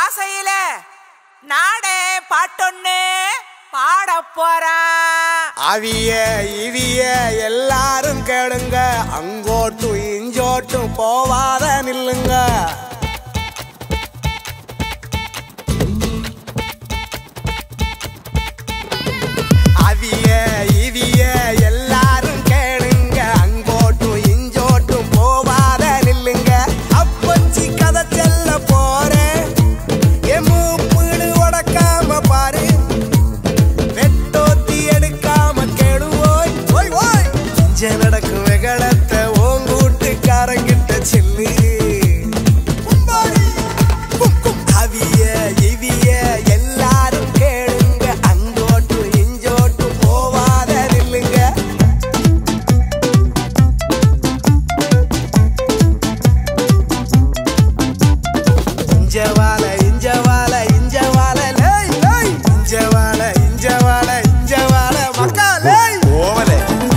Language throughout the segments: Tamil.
ஆசையில நாடே பாட்டொன்னு பாட போறான். அவிய இவிய எல்லாரும் கேளுங்க, அங்கோட்டும் இஞ்சோட்டும் போவாத நில்லுங்க. அவிய இவிய எல்லாரும் கேளுங்க, அங்கோட்டும் இஞ்சோட்டும் போவாத நில்லுங்க. அப்பச்சி கதை செல்ல போறேன், என் மூப்புடு உடக்காம பாரு, வெட்டோத்தி எடுக்காம கேடுவோய். ஓய் ஓய் இஞ்ச நடக்கும் வெகளத்தை ஓங்கூட்டுக்காரங்கிட்ட செல்லு. அவிய இவிய எல்லாரும் கேளுங்க, அங்கோட்டும் இஞ்சோட்டும் போவாத நில்லுங்க. இஞ்சவால இஞ்சவால இஞ்சவால லேய் லேய், இஞ்சவால இஞ்சவால இஞ்சவால மக்கா லேய் ஓவலே.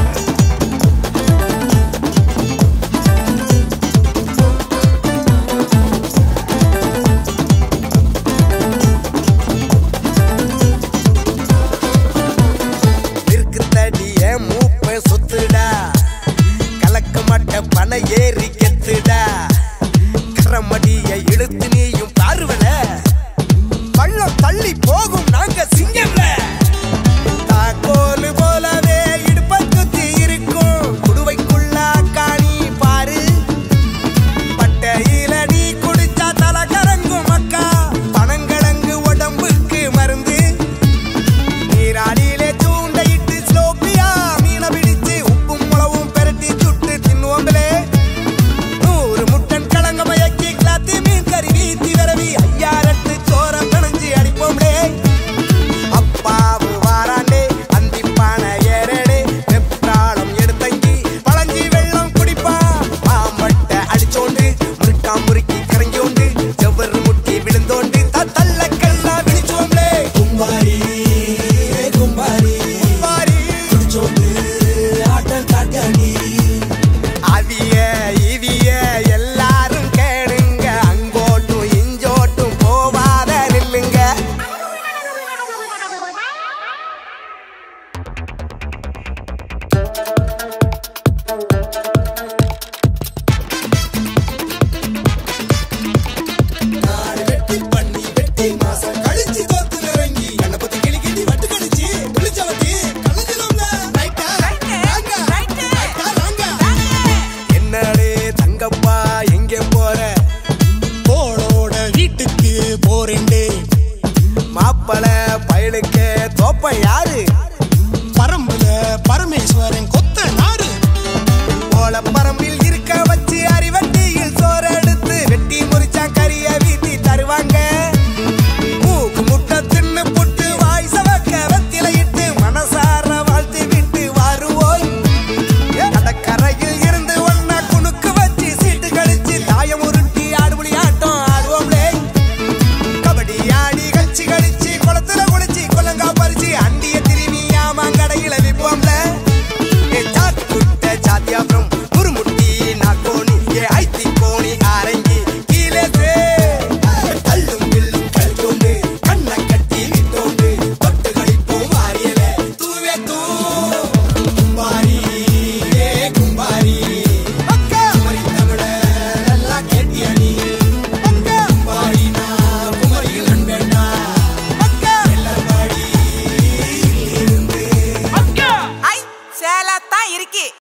தடிய மூப்ப சுத்துடா, கலக்க மாட்ட பண ஏறி கெத்துடா, கரமடிய இழுத்து நீயும் பார்வல பள்ளம் தள்ளி